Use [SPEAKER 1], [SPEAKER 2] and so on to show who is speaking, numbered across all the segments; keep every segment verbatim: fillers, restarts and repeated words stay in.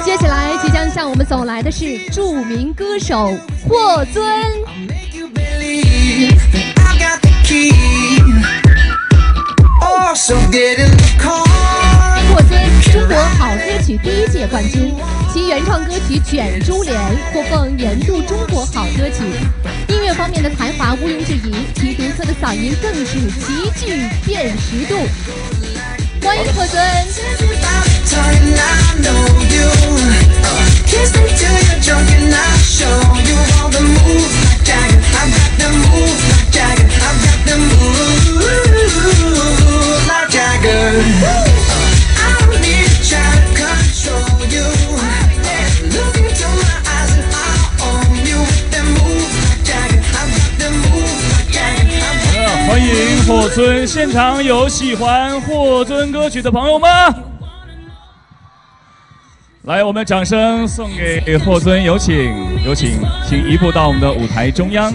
[SPEAKER 1] 接下来即将向我们走来的是著名歌手霍尊。霍尊，中国好歌曲第一届冠军，其原创歌曲《卷珠帘》获奉年度中国好歌曲。音乐方面的才华毋庸置疑，其独特的嗓音更是极具辨识度。欢迎霍尊。
[SPEAKER 2] 欢迎霍尊，现场有喜欢霍尊歌曲的朋友吗？来，我们掌声送给霍尊，有请，有请，请移步到我们的舞台中央。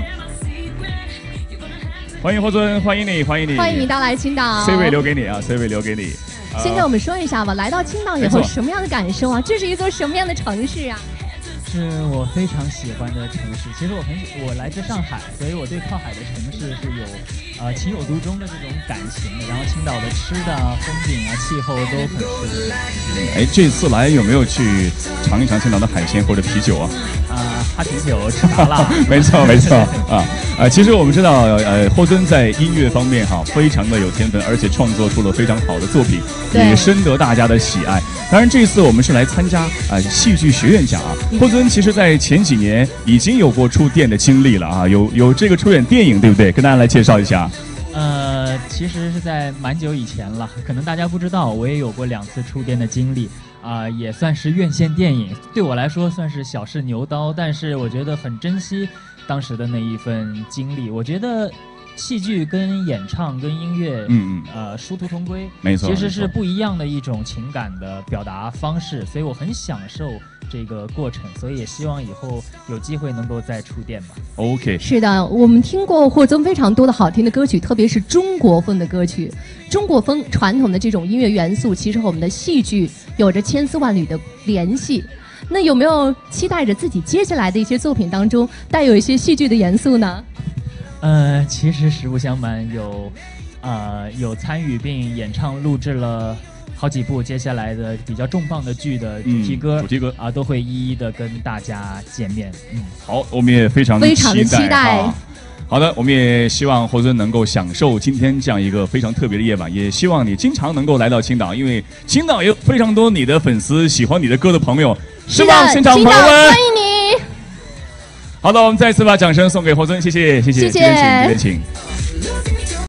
[SPEAKER 2] 欢迎霍尊，欢迎你，欢迎你，
[SPEAKER 1] 欢迎你到来青岛。
[SPEAKER 2] C 位留给你啊 ，C 位留给你。
[SPEAKER 1] 呃、先跟我们说一下吧，来到青岛以后什么样的感受啊？这是一座什么样的城市啊？
[SPEAKER 3] 是我非常喜欢的城市。其实我很我来自上海，所以我对靠海的城市是有呃情有独钟的这种感情的。然后青岛的吃的啊、风景啊、气候都很适合。
[SPEAKER 2] 哎，这次来有没有去尝一尝青岛的海鲜或者啤酒啊？
[SPEAKER 3] 啊、呃，哈啤酒、吃麻辣。
[SPEAKER 2] 没错没错啊啊！其实我们知道，呃，霍尊在音乐方面哈非常的有天分，而且创作出了非常好的作品，也深得大家的喜爱。当然，这次我们是来参加啊、呃、戏剧学院奖啊。霍尊其实在前几年已经有过出电的经历了啊，有有这个出演电影，对不对？跟大家来介绍一下。
[SPEAKER 3] 呃，其实是在蛮久以前了，可能大家不知道，我也有过两次触电的经历啊、呃，也算是院线电影，对我来说算是小试牛刀，但是我觉得很珍惜当时的那一份经历。我觉得戏剧跟演唱跟音乐，嗯嗯，呃，殊途同归，
[SPEAKER 2] 没错，
[SPEAKER 3] 其实是不一样的一种情感的表达方式，所以我很享受这个过程，所以也希望以后有机会能够再触电吧。
[SPEAKER 2] OK，
[SPEAKER 1] 是的，我们听过霍尊非常多的好听的歌曲，特别是中国风的歌曲。中国风传统的这种音乐元素，其实和我们的戏剧有着千丝万缕的联系。那有没有期待着自己接下来的一些作品当中带有一些戏剧的元素呢？
[SPEAKER 3] 呃，其实实不相瞒，有，呃，有参与并演唱录制了好几部接下来的比较重磅的剧的主题歌，嗯、
[SPEAKER 2] 主题歌
[SPEAKER 3] 啊，都会一一的跟大家见面。嗯，
[SPEAKER 2] 好，我们也非常
[SPEAKER 1] 非常的期待。
[SPEAKER 2] 好的，我们也希望霍尊能够享受今天这样一个非常特别的夜晚，也希望你经常能够来到青岛，因为青岛也有非常多你的粉丝喜欢你的歌的朋友，是吗？现场朋友们，
[SPEAKER 1] 欢迎你。
[SPEAKER 2] 好的，我们再次把掌声送给霍尊，谢谢，谢谢，
[SPEAKER 1] 谢谢，
[SPEAKER 2] 这边请，这边请。